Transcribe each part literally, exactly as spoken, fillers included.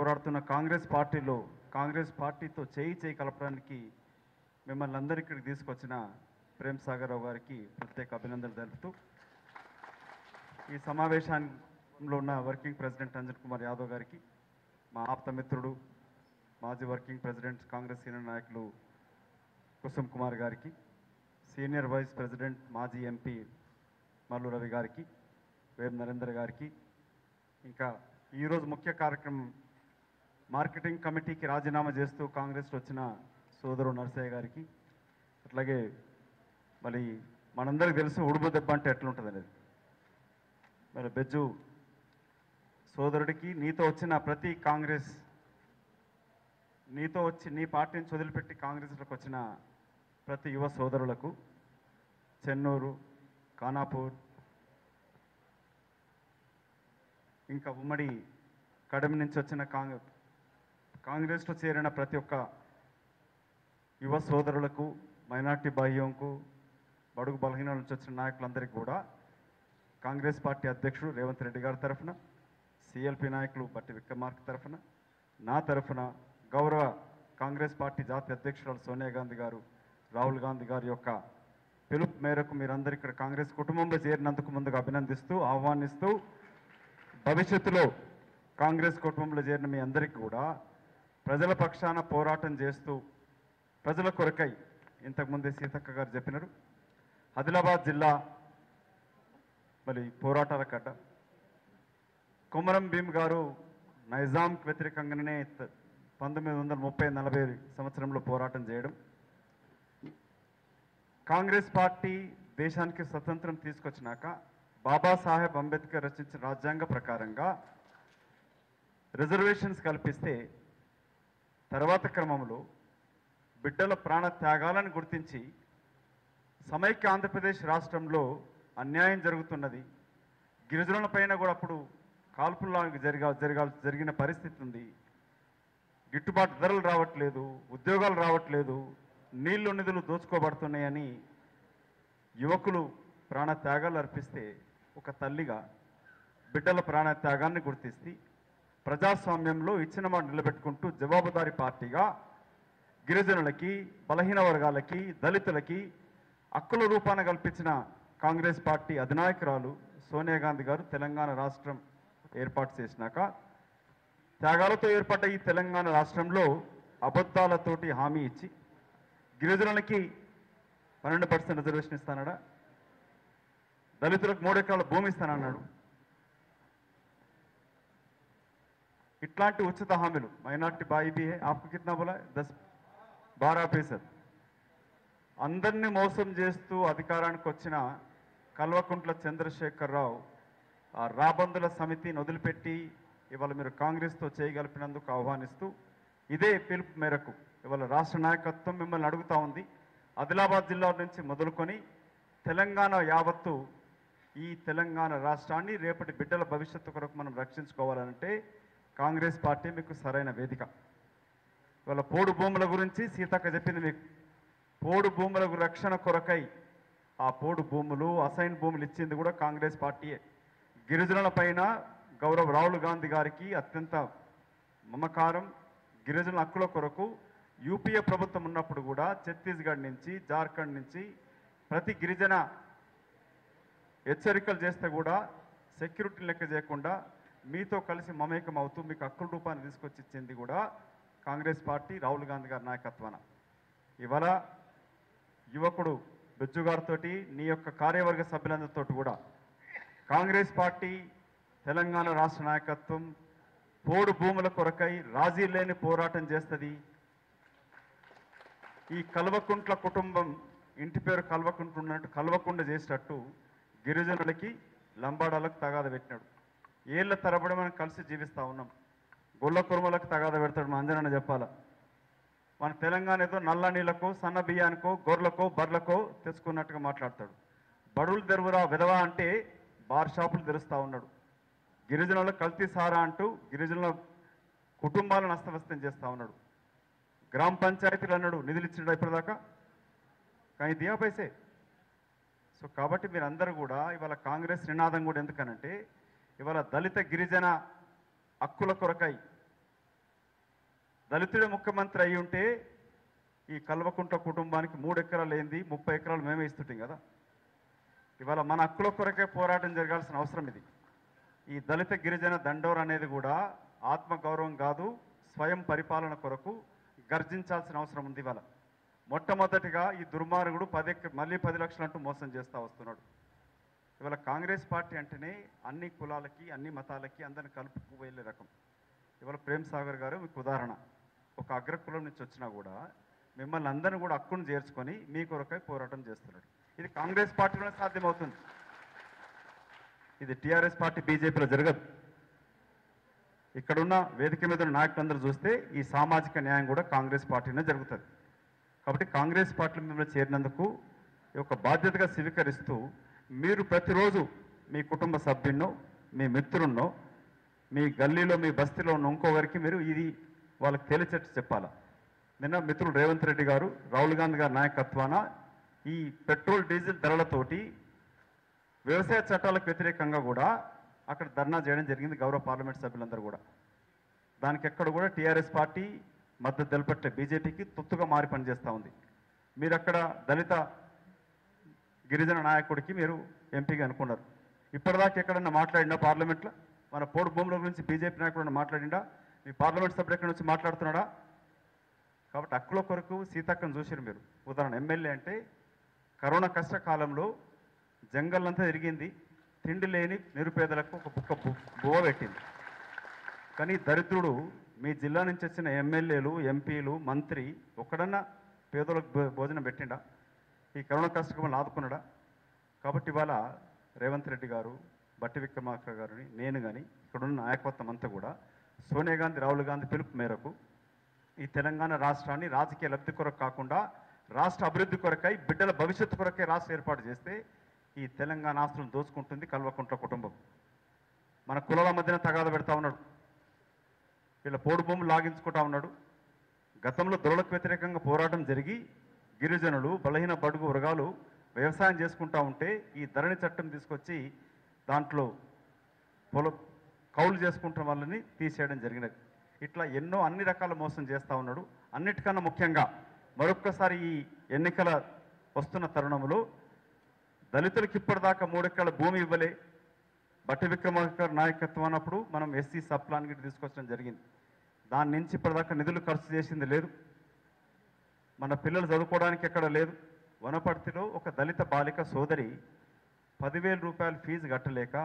పోరాడుతున్న కాంగ్రెస్ పార్టీలో కాంగ్రెస్ పార్టీతో చేయి చేయి కలపడానికి మిమ్మల్ని అందరి ఇక్కడికి తీసుకొచ్చిన ప్రేమ్ సాగర్ రావు గారికి ప్రత్యేక అభినందనలు తెలుపుతూ ఈ సమావేశంలో ఉన్న వర్కింగ్ ప్రెసిడెంట్ అంజన్ కుమార్ యాదవ్ గారికి, మా ఆప్త మిత్రుడు మాజీ వర్కింగ్ ప్రెసిడెంట్ కాంగ్రెస్ సీనియర్ నాయకులు కుసుమ్ కుమార్ గారికి, సీనియర్ వైస్ ప్రెసిడెంట్ మాజీ ఎంపీ మల్లు రవి గారికి, వేం నరేందర్ గారికి, ఇంకా ఈరోజు ముఖ్య కార్యక్రమం మార్కెటింగ్ కమిటీకి రాజీనామా చేస్తూ కాంగ్రెస్లో వచ్చిన సోదరు నర్సయ్య గారికి, అట్లాగే మరి మనందరికీ తెలుసు ఉడుపు దెబ్బ అంటే ఎట్లుంటుంది అనేది. మరి బెజ్జు సోదరుడికి, నీతో వచ్చిన ప్రతి కాంగ్రెస్ నీతో వచ్చి నీ పార్టీని వదిలిపెట్టి కాంగ్రెస్లోకి వచ్చిన ప్రతి యువ సోదరులకు, చెన్నూరు, ఖానాపూర్, ఇంకా ఉమ్మడి కడమి నుంచి వచ్చిన కాంగ్రెస్ కాంగ్రెస్లో చేరిన ప్రతి ఒక్క యువ సోదరులకు, మైనార్టీ బాహ్యంకు, బడుగు బలహీన నుంచి వచ్చిన నాయకులందరికీ కూడా కాంగ్రెస్ పార్టీ అధ్యక్షుడు రేవంత్ రెడ్డి గారి తరఫున, సిఎల్పి నాయకులు బట్టి విక్రమార్క తరఫున, నా తరఫున గౌరవ కాంగ్రెస్ పార్టీ జాతీయ అధ్యక్షురాలు సోనియా గాంధీ గారు, రాహుల్ గాంధీ గారి యొక్క పిలుపు మేరకు మీరందరూ ఇక్కడ కాంగ్రెస్ కుటుంబంలో చేరినందుకు ముందుగా అభినందిస్తూ ఆహ్వానిస్తూ, భవిష్యత్తులో కాంగ్రెస్ కుటుంబంలో చేరిన మీ అందరికీ కూడా ప్రజల పక్షాన పోరాటం చేస్తూ ప్రజల కొరకై, ఇంతకుముందే సీతక్క గారు చెప్పినారు, ఆదిలాబాద్ జిల్లా మరి పోరాటాల కట్ట. కొమరం భీమ్ గారు నైజాంకి వ్యతిరేకంగానే పంతొమ్మిది వందల ముప్పై నలభై సంవత్సరంలో పోరాటం చేయడం, కాంగ్రెస్ పార్టీ దేశానికి స్వతంత్రం తీసుకొచ్చినాక బాబాసాహెబ్ అంబేద్కర్ రచించిన రాజ్యాంగ ప్రకారంగా రిజర్వేషన్స్ కల్పిస్తే తర్వాత క్రమంలో బిడ్డల ప్రాణ త్యాగాలను గుర్తించి సమైక్య ఆంధ్రప్రదేశ్ రాష్ట్రంలో అన్యాయం జరుగుతున్నది, గిరిజనుల పైన కూడా అప్పుడు కాల్పుల్లా జరిగా జరగాల్ జరిగిన పరిస్థితి ఉంది, గిట్టుబాటు ధరలు రావట్లేదు, ఉద్యోగాలు రావట్లేదు, నీళ్లు నిధులు దోచుకోబడుతున్నాయని యువకులు ప్రాణ త్యాగాలు అర్పిస్తే ఒక తల్లిగా బిడ్డల ప్రాణ త్యాగాన్ని గుర్తిస్తే ప్రజాస్వామ్యంలో ఇచ్చిన మాట నిలబెట్టుకుంటూ జవాబుదారీ పార్టీగా గిరిజనులకి, బలహీన వర్గాలకి, దళితులకి హక్కుల రూపాన కల్పించిన కాంగ్రెస్ పార్టీ అధినాయకురాలు సోనియా గాంధీ గారు తెలంగాణ రాష్ట్రం ఏర్పాటు చేసినాక త్యాగాలతో ఏర్పడ్డ ఈ తెలంగాణ రాష్ట్రంలో అబద్ధాలతోటి హామీ ఇచ్చి గిరిజనులకి పన్నెండు పర్సెంట్ రిజర్వేషన్ ఇస్తానడా, దళితులకు మూడు ఎకరాల భూమి ఇస్తానన్నాడు. ఇట్లాంటి ఉచిత హామీలు మైనార్టీ బాయి బి హే ఆప్కు కిतना बोला दस बारह ఫీసద్ అందరినీ మోసం చేస్తూ అధికారానికి వచ్చిన కల్వకుంట్ల చంద్రశేఖరరావు ఆ రాబందుల సమితిని వదిలిపెట్టి ఇవాళ మీరు కాంగ్రెస్తో చేయగలిపినందుకు ఆహ్వానిస్తూ ఇదే పిలుపు మేరకు ఇవాళ రాష్ట్ర నాయకత్వం మిమ్మల్ని అడుగుతూ ఉంది. ఆదిలాబాద్ జిల్లా నుంచి మొదలుకొని తెలంగాణ యావత్తు ఈ తెలంగాణ రాష్ట్రాన్ని రేపటి బిడ్డల భవిష్యత్తు కొరకు మనం రక్షించుకోవాలంటే కాంగ్రెస్ పార్టీ మీకు సరైన వేదిక. ఇవాళ పోడు భూముల గురించి సీతక్క చెప్పింది మీకు. పోడు భూముల రక్షణ కొరకై ఆ పోడు భూములు, అసైన్ భూములు ఇచ్చింది కూడా కాంగ్రెస్ పార్టీయే. గిరిజనుల పైన గౌరవ రాహుల్ గాంధీ గారికి అత్యంత మమకారం, గిరిజనుల హక్కుల కొరకు యూపీఏ ప్రభుత్వం ఉన్నప్పుడు కూడా ఛత్తీస్గఢ్ నుంచి, జార్ఖండ్ నుంచి ప్రతి గిరిజన హెచ్చరికలు చేస్తే కూడా సెక్యూరిటీ లెక్క చేయకుండా మీతో కలిసి మమేకం అవుతూ మీకు హక్కుల రూపాన్ని తీసుకొచ్చి ఇచ్చింది కూడా కాంగ్రెస్ పార్టీ, రాహుల్ గాంధీ గారి నాయకత్వాన. ఇవాళ యువకుడు బెజ్జు గారితో, నీ యొక్క కార్యవర్గ సభ్యులందరితో కూడా కాంగ్రెస్ పార్టీ తెలంగాణ రాష్ట్ర నాయకత్వం పోడు భూముల కొరకై రాజీ లేని పోరాటం చేస్తుంది. ఈ కల్వకుంట్ల కుటుంబం ఇంటి పేరు కల్వకుంట్ల ఉన్నట్టు కల్వకుండ చేసేటట్టు గిరిజనులకి, లంబాడాలకు తగాద పెట్టినాడు. ఏళ్ళ తరబడి మనం కలిసి జీవిస్తూ ఉన్నాం. గొల్ల కురుమలకు తగాద పెడతాడు మా అంజనన్న చెప్పాలా. మన తెలంగాణ ఏదో నల్ల నీళ్ళకో, సన్న బియ్యానికో, గొర్రెలకో, బర్రెలకో తెచ్చుకున్నట్టుగా మాట్లాడతాడు. బడులు తెరువురా విధవా అంటే బార్ షాపులు తెరుస్తూ ఉన్నాడు. గిరిజనుల కల్తీ సారా అంటూ గిరిజనుల కుటుంబాలను అస్తవ్యస్తం చేస్తూ ఉన్నాడు. గ్రామ పంచాయతీలు అన్నాడు, నిధులు ఇచ్చినాడు ఇప్పటిదాకా, కానీ దియా పైసే. సో కాబట్టి మీరందరూ కూడా ఇవాళ కాంగ్రెస్ నినాదం కూడా ఎందుకనంటే ఇవాళ దళిత గిరిజన హక్కుల కొరకై దళితుడే ముఖ్యమంత్రి అయి ఉంటే ఈ కల్వకుంట్ల కుటుంబానికి మూడు ఎకరాలు ఏంది ముప్పై ఎకరాలు మేమే ఇస్తుంటాం కదా. ఇవాళ మన హక్కుల కొరకే పోరాటం జరగాల్సిన అవసరం ఇది. ఈ దళిత గిరిజన దండోర్ అనేది కూడా ఆత్మగౌరవం కాదు, స్వయం పరిపాలన కొరకు గర్జించాల్సిన అవసరం ఉంది. ఇవాళ మొట్టమొదటిగా ఈ దుర్మార్గుడు పది మళ్ళీ పది లక్షలు అంటూ మోసం చేస్తూ వస్తున్నాడు. ఇవాళ కాంగ్రెస్ పార్టీ అంటేనే అన్ని కులాలకి అన్ని మతాలకి అందరిని కలుపుకు వెళ్ళే రకం. ఇవాళ ప్రేమ్ సాగర్ గారు మీకు ఉదాహరణ. ఒక అగ్రకులం నుంచి వచ్చినా కూడా మిమ్మల్ని అందరినీ కూడా హక్కును చేర్చుకొని మీ కొరకై పోరాటం చేస్తున్నాడు. ఇది కాంగ్రెస్ పార్టీలోనే సాధ్యమవుతుంది. ఇది టీఆర్ఎస్ పార్టీ బీజేపీలో జరగదు. ఇక్కడున్న వేదిక మీద ఉన్న నాయకులందరూ చూస్తే ఈ సామాజిక న్యాయం కూడా కాంగ్రెస్ పార్టీనే జరుగుతుంది. కాబట్టి కాంగ్రెస్ పార్టీ మిమ్మల్ని చేరినందుకు ఒక బాధ్యతగా స్వీకరిస్తూ మీరు ప్రతిరోజు మీ కుటుంబ సభ్యున్నో మీ మిత్రున్నో మీ గల్లీలో మీ బస్తీలో ఉన్న ఇంకొకరికి మీరు ఇది వాళ్ళకి తెలిసేట్టు చెప్పాలా. నిన్న మిత్రుడు రేవంత్ రెడ్డి గారు రాహుల్ గాంధీ గారి నాయకత్వాన ఈ పెట్రోల్ డీజిల్ ధరలతోటి వ్యవసాయ చట్టాలకు వ్యతిరేకంగా కూడా అక్కడ ధర్నా చేయడం జరిగింది గౌరవ పార్లమెంట్ సభ్యులందరూ కూడా. దానికి ఎక్కడ కూడా టీఆర్ఎస్ పార్టీ మద్దతు తెలపట్లే, బీజేపీకి తొత్తుగా మారి పనిచేస్తూ ఉంది. మీరు అక్కడ దళిత గిరిజన నాయకుడికి మీరు ఎంపీగా అనుకున్నారు. ఇప్పటిదాకా ఎక్కడన్నా మాట్లాడినా పార్లమెంట్లో మన పోడు భూముల గురించి బీజేపీ నాయకుడు మాట్లాడిండా? మీ పార్లమెంట్ సభ్యులు ఎక్కడి నుంచి మాట్లాడుతున్నాడా? కాబట్టి హక్కుల కొరకు సీతక్కను చూసారు మీరు. ఉదాహరణ ఎమ్మెల్యే అంటే కరోనా కష్టకాలంలో జంగల్లంతా తిరిగింది, తిండి లేని నిరుపేదలకు ఒక బుక్క బువ్వ పెట్టింది. కానీ దరిద్రుడు మీ జిల్లా నుంచి వచ్చిన ఎమ్మెల్యేలు ఎంపీలు మంత్రి ఒక్కడన్నా పేదలకు భోజనం పెట్టిండా? ఈ కరోనా కష్టకాలను ఆదుకున్నాడా? కాబట్టి ఇవాళ రేవంత్ రెడ్డి గారు, బట్టి విక్రమార్క గారిని, నేను కానీ ఇక్కడున్న నాయకత్వం అంతా కూడా సోనియా గాంధీ రాహుల్ గాంధీ పిలుపు మేరకు ఈ తెలంగాణ రాష్ట్రాన్ని రాజకీయ లబ్ధి కొరకు కాకుండా రాష్ట్ర అభివృద్ధి కొరకై బిడ్డల భవిష్యత్తు కొరకే రాష్ట్రం ఏర్పాటు చేస్తే ఈ తెలంగాణ ఆస్తులను దోచుకుంటుంది కల్వకుంట్ల కుటుంబం. మన కులాల మధ్యన తగాద పెడతా ఉన్నాడు, వీళ్ళ పోడు భూములు లాగించుకుంటా ఉన్నాడు. గతంలో దొరలకు వ్యతిరేకంగా పోరాటం జరిగి గిరిజనులు బలహీన బడుగు వర్గాలు వ్యవసాయం చేసుకుంటా ఉంటే ఈ ధరణి చట్టం తీసుకొచ్చి దాంట్లో పొల కౌలు చేసుకుంటున్న వాళ్ళని తీసేయడం జరిగినది. ఇట్లా ఎన్నో అన్ని రకాల మోసం చేస్తూ ఉన్నాడు. అన్నిటికన్నా ముఖ్యంగా మరొక్కసారి ఈ ఎన్నికల వస్తున్న తరుణంలో దళితులకు ఇప్పటిదాకా మూడెకరాల భూమి ఇవ్వలే. బట్టి విక్రమార్క నాయకత్వం అన్నప్పుడు మనం ఎస్సీ సబ్ ప్లాన్ గిట్ తీసుకొచ్చడం జరిగింది. దాని నుంచి ఇప్పటిదాకా నిధులు ఖర్చు చేసింది లేదు. మన పిల్లలు చదువుకోవడానికి ఎక్కడ లేదు. వనపర్తిలో ఒక దళిత బాలిక సోదరి పదివేల రూపాయలు ఫీజు కట్టలేక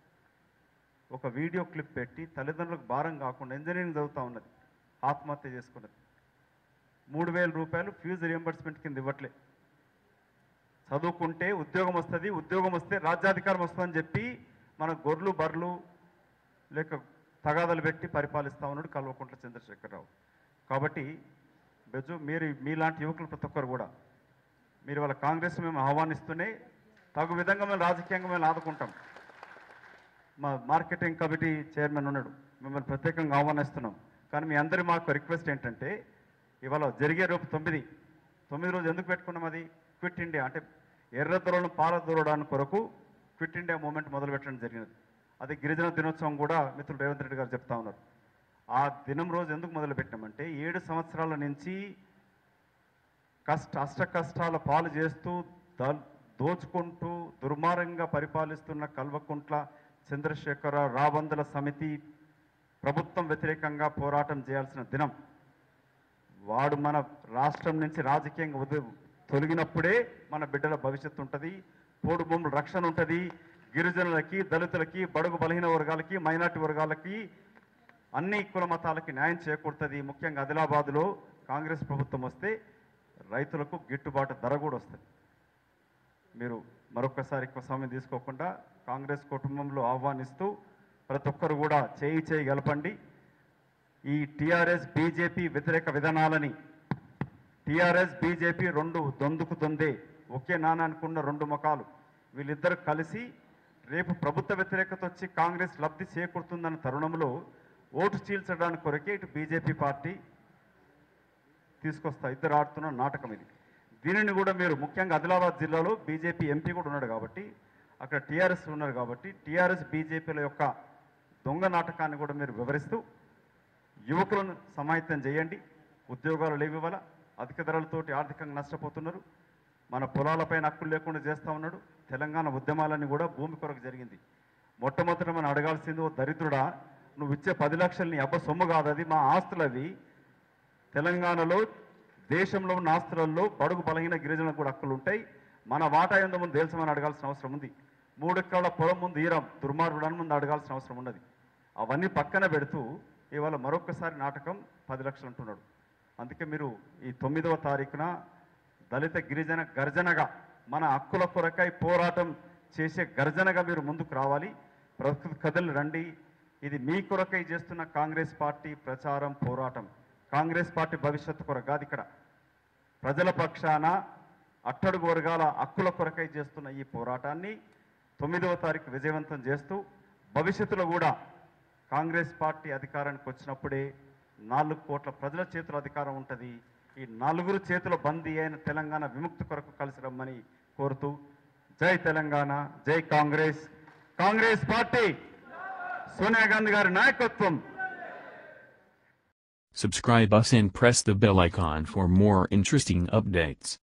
ఒక వీడియో క్లిప్ పెట్టి తల్లిదండ్రులకు భారం కాకుండా ఇంజనీరింగ్ చదువుతూ ఉన్నది, ఆత్మహత్య చేసుకున్నది. మూడు వేల రూపాయలు ఫీజు రియంబర్స్మెంట్ కింద ఇవ్వట్లే. చదువుకుంటే ఉద్యోగం వస్తుంది, ఉద్యోగం వస్తే రాజ్యాధికారం వస్తుందని చెప్పి మన గొర్రెలు బర్రెలు లేక తగాదలు పెట్టి పరిపాలిస్తూ ఉన్నాడు కల్వకుంట్ల చంద్రశేఖరరావు. కాబట్టి బెజు మీరు మీలాంటి యువకులు ప్రతి ఒక్కరు కూడా మీరు వాళ్ళ కాంగ్రెస్ మేము ఆహ్వానిస్తూనే తగు విధంగా మేము రాజకీయంగా మేము ఆదుకుంటాం. మా మార్కెటింగ్ కమిటీ చైర్మన్ ఉన్నాడు, మిమ్మల్ని ప్రత్యేకంగా ఆహ్వానిస్తున్నాం. కానీ మీ అందరి మాకు రిక్వెస్ట్ ఏంటంటే ఇవాళ జరిగే రేపు తొమ్మిది తొమ్మిది రోజు ఎందుకు పెట్టుకున్నాం? అది క్విట్ ఇండియా అంటే ఎర్ర దొరలను పాల దూరడానికి కొరకు క్విట్ ఇండియా మూమెంట్ మొదలు పెట్టడం జరిగినది. అది గిరిజన దినోత్సవం కూడా మిత్రులు రేవంత్ రెడ్డి గారు చెప్తా ఉన్నారు. ఆ దినం రోజు ఎందుకు మొదలు పెట్టామంటే ఏడు సంవత్సరాల నుంచి కష్ట అష్ట కష్టాల పాలు చేస్తూ దోచుకుంటూ దుర్మార్గంగా పరిపాలిస్తున్న కల్వకుంట్ల చంద్రశేఖర రాబందుల సమితి ప్రభుత్వం వ్యతిరేకంగా పోరాటం చేయాల్సిన దినం. వాడు మన రాష్ట్రం నుంచి రాజకీయంగా ఉద తొలగినప్పుడే మన బిడ్డల భవిష్యత్తు ఉంటుంది, పోడు భూముల రక్షణ ఉంటుంది, గిరిజనులకి దళితులకి బడుగు బలహీన వర్గాలకి మైనార్టీ వర్గాలకి అన్ని కుల మతాలకి న్యాయం చేకూరుతుంది. ముఖ్యంగా ఆదిలాబాద్లో కాంగ్రెస్ ప్రభుత్వం వస్తే రైతులకు గిట్టుబాటు ధర కూడా వస్తుంది. మీరు మరొకసారి ఎక్కువ సమయం తీసుకోకుండా కాంగ్రెస్ కుటుంబంలో ఆహ్వానిస్తూ ప్రతి ఒక్కరు కూడా చేయి చేయి గలపండి. ఈ టీఆర్ఎస్ బీజేపీ వ్యతిరేక విధానాలని టీఆర్ఎస్ బీజేపీ రెండు దొందుకు దొందే ఒకే నానానుకున్న రెండు ముఖాలు వీళ్ళిద్దరు కలిసి రేపు ప్రభుత్వ వ్యతిరేకత వచ్చి కాంగ్రెస్ లబ్ధి చేకూరుతుందన్న తరుణంలో ఓటు చీల్చడానికి కొరకే ఇటు బీజేపీ పార్టీ తీసుకొస్తా ఇద్దరు ఆడుతున్న నాటకం ఇది. దీనిని కూడా మీరు ముఖ్యంగా ఆదిలాబాద్ జిల్లాలో బీజేపీ ఎంపీ కూడా ఉన్నాడు కాబట్టి అక్కడ టీఆర్ఎస్ ఉన్నారు కాబట్టి టీఆర్ఎస్ బీజేపీల యొక్క దొంగ నాటకాన్ని కూడా మీరు వివరిస్తూ యువకులను సమాహితం చేయండి. ఉద్యోగాలు లేవు ఇవాళ, అధిక ధరలతోటి ఆర్థికంగా నష్టపోతున్నారు. మన పొలాలపైన హక్కులు లేకుండా చేస్తూ ఉన్నాడు. తెలంగాణ ఉద్యమాలన్నీ కూడా భూమి కొరకు జరిగింది. మొట్టమొదట మనం అడగాల్సింది, ఓ దరిద్రుడా, నువ్వు ఇచ్చే పది లక్షలు నీ అబ్బ సొమ్ము కాదు, అది మా ఆస్తులవి. తెలంగాణలో దేశంలో ఉన్న ఆస్తులలో బడుగు బలహీన గిరిజనులకు కూడా హక్కులు ఉంటాయి. మన వాటా ఎందు ముందు తెలుసమని అడగాల్సిన అవసరం ఉంది. మూడు ఎకరాల పొలం ముందు ఈరం దుర్మార్గుడని ముందు అడగాల్సిన అవసరం ఉన్నది. అవన్నీ పక్కన పెడుతూ ఇవాళ మరొకసారి నాటకం పది లక్షలు అంటున్నాడు. అందుకే మీరు ఈ తొమ్మిదవ తారీఖున దళిత గిరిజన గర్జనగా మన హక్కుల కొరకై పోరాటం చేసే గర్జనగా మీరు ముందుకు రావాలి. ప్రకృతి కథలు రండి. ఇది మీ కొరకై చేస్తున్న కాంగ్రెస్ పార్టీ ప్రచారం, పోరాటం. కాంగ్రెస్ పార్టీ భవిష్యత్తు కొరకు కాదు, ఇక్కడ ప్రజల పక్షాన అట్టడుగు వర్గాల హక్కుల కొరకై చేస్తున్న ఈ పోరాటాన్ని తొమ్మిదవ తారీఖు విజయవంతం చేస్తూ భవిష్యత్తులో కూడా కాంగ్రెస్ పార్టీ అధికారానికి వచ్చినప్పుడే నాలుగు కోట్ల ప్రజల చేతుల అధికారం ఉంటుంది. ఈ నలుగురు చేతుల బందీ అయిన తెలంగాణ విముక్తి కొరకు కలిసి రమ్మని కోరుతూ, జై తెలంగాణ, జై కాంగ్రెస్. కాంగ్రెస్ పార్టీ, సోనియా గాంధీ గారి నాయకత్వం. Subscribe us and press the bell icon for more interesting updates.